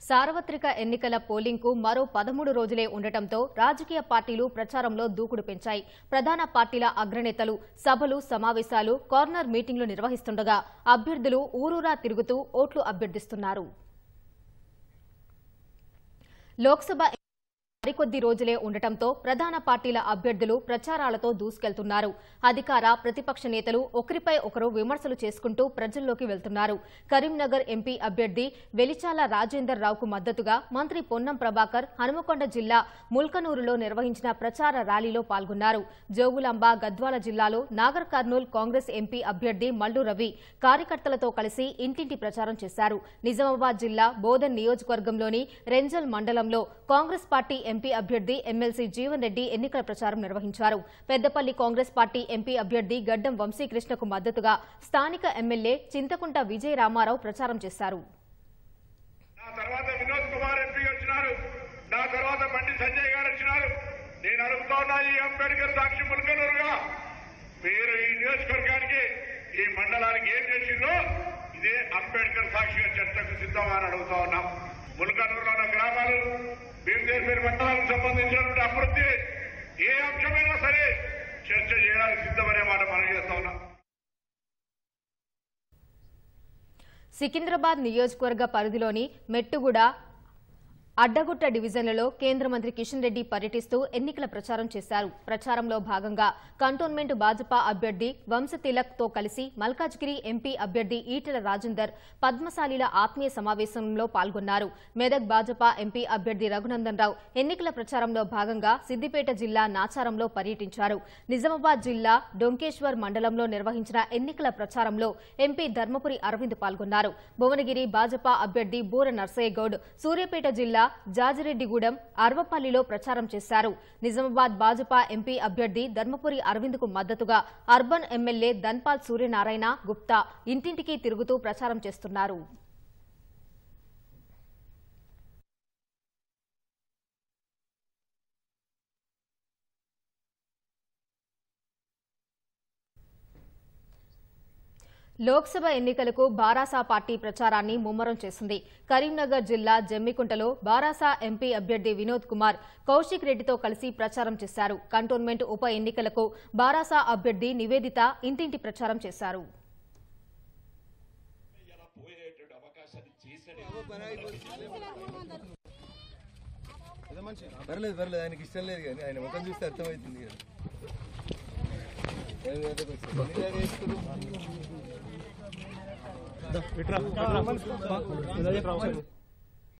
సార్వత్రిక ఎన్నికల పోలింగ్కు మరో 13 రోజులే ఉండటంతో రాజకీయ పార్టీలు ప్రచారంలో దూకుడు పెంచాయి. ప్రధాన పార్టీల అగ్రనేతలు సభలు, సమావేశాలు, కార్నర్ మీటింగ్లు నిర్వహిస్తుండగా అభ్యర్థులు ఊరూరా తిరుగుతూ ఓట్లు అభ్యర్థిస్తున్నారు. లోక్సభ మరికొద్ది రోజులే ఉండటంతో ప్రధాన పార్టీల అభ్యర్థులు ప్రచారాలతో దూసుకెళ్తున్నారు. అధికార, ప్రతిపక్ష నేతలు ఒకరిపై ఒకరు విమర్శలు చేసుకుంటూ ప్రజల్లోకి వెళ్తున్నారు. కరీంనగర్ ఎంపీ అభ్యర్థి వెలిచాల రాజేందర్ రావుకు మద్దతుగా మంత్రి పొన్నం ప్రభాకర్ హనుమకొండ జిల్లా ముల్కనూరులో నిర్వహించిన ప్రచార ర్యాలీలో పాల్గొన్నారు. జోగులాంబ, గద్వాల జిల్లాలో నాగర్ కర్నూల్ కాంగ్రెస్ ఎంపీ అభ్యర్థి మల్లు రవి కార్యకర్తలతో కలిసి ఇంటింటి ప్రచారం చేశారు. నిజామాబాద్ జిల్లా బోధన్ నియోజకవర్గంలోని రెంజల్ మండలంలో కాంగ్రెస్ పార్టీ ఎంపీ అభ్యర్థి ఎమ్మెల్సీ జీవన్ రెడ్డి ఎన్నికల ప్రచారం నిర్వహించారు. పెద్దపల్లి కాంగ్రెస్ పార్టీ ఎంపీ అభ్యర్థి గడ్డం వంశీకృష్ణకు మద్దతుగా స్థానిక ఎమ్మెల్యే చింతకుంట విజయ రామారావు ప్రచారం చేశారు. ముల్కనూరులో ఉన్న గ్రామాలు, భీమదేశ్వరి మండలానికి సంబంధించినటువంటి అభివృద్ధి ఏ అంశమైనా సరే చర్చ చేయడానికి సిద్ధమనే మాట మనం చేస్తా ఉన్నాం. సికింద్రాబాద్ నియోజకవర్గ పరిధిలోని మెట్టుగూడ, అడ్డగుట్ట డివిజన్లలో కేంద్ర మంత్రి కిషన్ రెడ్డి పర్యటిస్తూ ఎన్నికల ప్రచారం చేశారు. ప్రచారంలో భాగంగా కంటోన్మెంట్ భాజపా అభ్యర్థి వంశతిలక్ తో కలిసి మల్కాజ్గిరి ఎంపీ అభ్యర్థి ఈటెల రాజేందర్ పద్మశాలీల ఆత్మీయ సమావేశంలో పాల్గొన్నారు. మెదక్ భాజపా ఎంపీ అభ్యర్థి రఘునందన్ రావు ఎన్నికల ప్రచారంలో భాగంగా సిద్దిపేట జిల్లా నాచారంలో పర్యటించారు. నిజామాబాద్ జిల్లా డొంకేశ్వర్ మండలంలో నిర్వహించిన ఎన్నికల ప్రచారంలో ఎంపీ ధర్మపురి అరవింద్ పాల్గొన్నారు. భువనగిరి భాజపా అభ్యర్థి బూర నర్సయ్య గౌడ్ సూర్యాపేట జిల్లా జాజిరెడ్డిగూడెం, అర్వపల్లిలో ప్రచారం చేశారు. నిజామాబాద్ భాజపా ఎంపీ అభ్యర్థి ధర్మపురి అరవింద్ కు మద్దతుగా అర్బన్ ఎమ్మెల్యే ధన్పాల్ సూర్యనారాయణ గుప్తా ఇంటింటికి తిరుగుతూ ప్రచారం చేస్తున్నారు. లోక్సభ ఎన్నికలకు బారాసా పార్టీ ప్రచారాన్ని ముమ్మరం చేసింది. కరీంనగర్ జిల్లా జమ్మికుంటలో బారాసా ఎంపీ అభ్యర్థి వినోద్ కుమార్ కౌశిక్ రెడ్డితో కలిసి ప్రచారం చేశారు. కంటోన్మెంట్ ఉప ఎన్నికలకు బారాసా అభ్యర్థి నివేదిత ఇంటింటి ప్రచారం చేశారు. ఆయనకి ఇష్టం లేదు కానీ ఆయన ముఖం చూస్తే అర్థమవుతుంది కదా. విట్రా